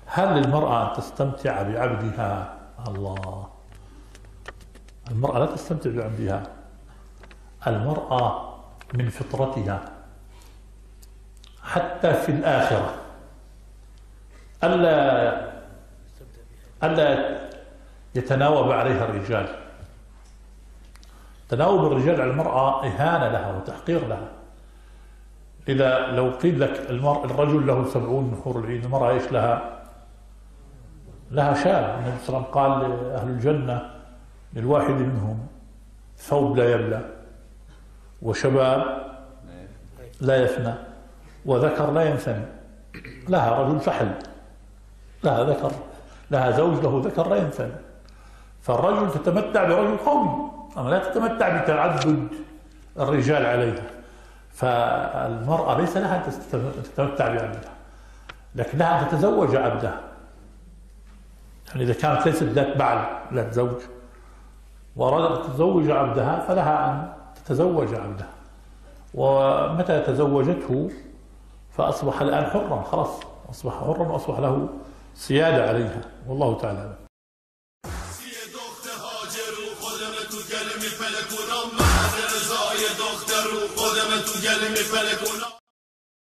هل للمرأة أن تستمتع بعبدها؟ الله، المرأة لا تستمتع بعبدها. المرأة من فطرتها حتى في الآخرة ألا يتناوب عليها الرجال. تناوب الرجال على المرأة إهانة لها وتحقير لها. إذا لو قيل لك الرجل له 70 من حور العين، المرأة إيش لها؟ لها شاب. النبي صلى الله عليه وسلم قال لأهل الجنة للواحد منهم ثوب لا يبلى، وشباب لا يفنى، وذكر لا ينثني. لها رجل فحل، لها ذكر، لها زوج له ذكر لا ينثني. فالرجل تتمتع برجل قوي، أما لا تتمتع بتعدد الرجال عليها. فالمرأة ليس لها أن تتمتع بعبدها، لكن لها أن تتزوج عبدها. يعني إذا كانت ليست ذات بعل ذات زوج وأرادت أن تتزوج عبدها، فلها أن تتزوج عبدها، ومتى تزوجته فأصبح الآن حرا، خلاص أصبح حرا وأصبح له سيادة عليها. والله تعالى أعلم. خودم تو گلمی فلک و نام، رضای دختر و خودم تو گلمی فلک و نام.